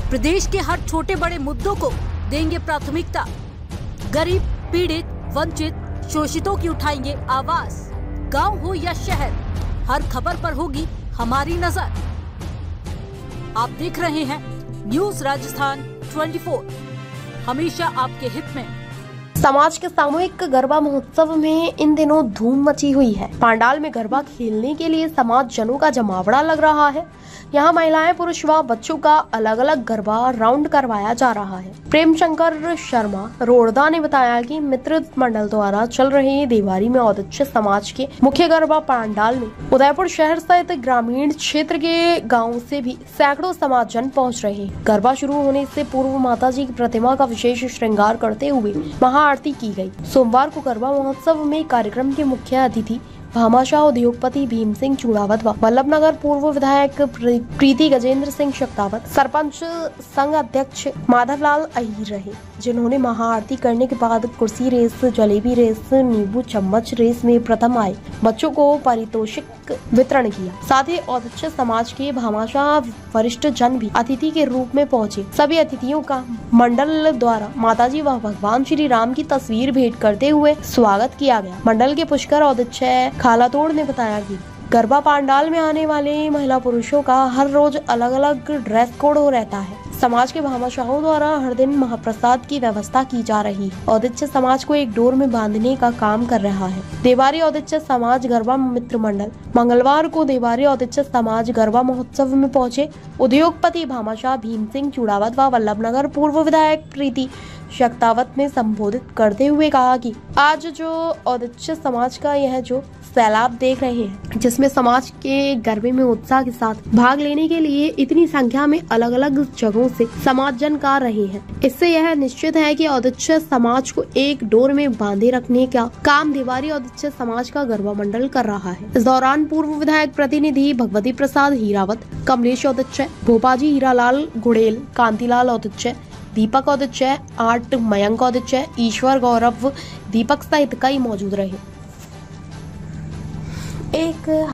प्रदेश के हर छोटे बड़े मुद्दों को देंगे प्राथमिकता। गरीब, पीड़ित, वंचित, शोषितों की उठाएंगे आवाज। गांव हो या शहर, हर खबर पर होगी हमारी नजर। आप देख रहे हैं न्यूज राजस्थान 24, हमेशा आपके हित में। समाज के सामूहिक गरबा महोत्सव में इन दिनों धूम मची हुई है। पंडाल में गरबा खेलने के लिए समाज जनों का जमावड़ा लग रहा है। यहाँ महिलाएं, पुरुष व बच्चों का अलग अलग गरबा राउंड करवाया जा रहा है। प्रेम शंकर शर्मा रोड़दा ने बताया कि मित्र मंडल द्वारा चल रहे देवारी में औदिच्य समाज के मुख्य गरबा पंडाल में उदयपुर शहर सहित ग्रामीण क्षेत्र के गाँव से भी सैकड़ों समाजजन पहुँच रहे। गरबा शुरू होने से पूर्व माता जी की प्रतिमा का विशेष श्रृंगार करते हुए महाआरती की गई। सोमवार को गरबा महोत्सव में कार्यक्रम के मुख्य अतिथि भामाशाह उद्योगपति भीम सिंह चूड़ावत व वल्लभनगर पूर्व विधायक प्रीति गजेंद्र सिंह शक्तावत, सरपंच संघ अध्यक्ष माधवलाल अहीर रहे, जिन्होंने महाआरती करने के बाद कुर्सी रेस, जलेबी रेस, नींबू चम्मच रेस में प्रथम आए बच्चों को पारितोषिक वितरण किया। साथ ही औदिच्य समाज के भामाशाह वरिष्ठ जन भी अतिथि के रूप में पहुंचे। सभी अतिथियों का मंडल द्वारा माताजी व भगवान श्री राम की तस्वीर भेंट करते हुए स्वागत किया गया। मंडल के पुष्कर औदिच्य खालातोड़ ने बताया कि गरबा पंडाल में आने वाले महिला पुरुषों का हर रोज अलग अलग ड्रेस कोड रहता है। समाज के भामाशाहों द्वारा हर दिन महाप्रसाद की व्यवस्था की जा रही है। औदिच्य समाज को एक डोर में बांधने का काम कर रहा है। देवारी औदिच्य समाज गरबा मित्र मंडल मंगलवार को देवारी औदिच्य समाज गरबा महोत्सव में पहुंचे। उद्योगपति भामाशाह भीम सिंह चूड़ावत व वल्लभनगर पूर्व विधायक प्रीति शक्तावत ने संबोधित करते हुए कहा कि आज जो औदिच्य समाज का यह जो सैलाब देख रहे हैं, जिसमें समाज के गरबे में उत्साह के साथ भाग लेने के लिए इतनी संख्या में अलग अलग जगहों से समाजजन आ रहे हैं, इससे यह निश्चित है कि औदिच्य समाज को एक डोर में बांधे रखने का काम देवारी औदिच्य समाज का गरबा मंडल कर रहा है। इस दौरान पूर्व विधायक प्रतिनिधि भगवती प्रसाद हीरावत, कमलेश औदिच्य, भोपाजी हीरालाल गुड़ेल, कांतिलाल औदिच्य, दीपक औदिच्य, आर्ट मयंक औदिच्य, ईश्वर गौरव, दीपक सहित कई मौजूद रहे। एक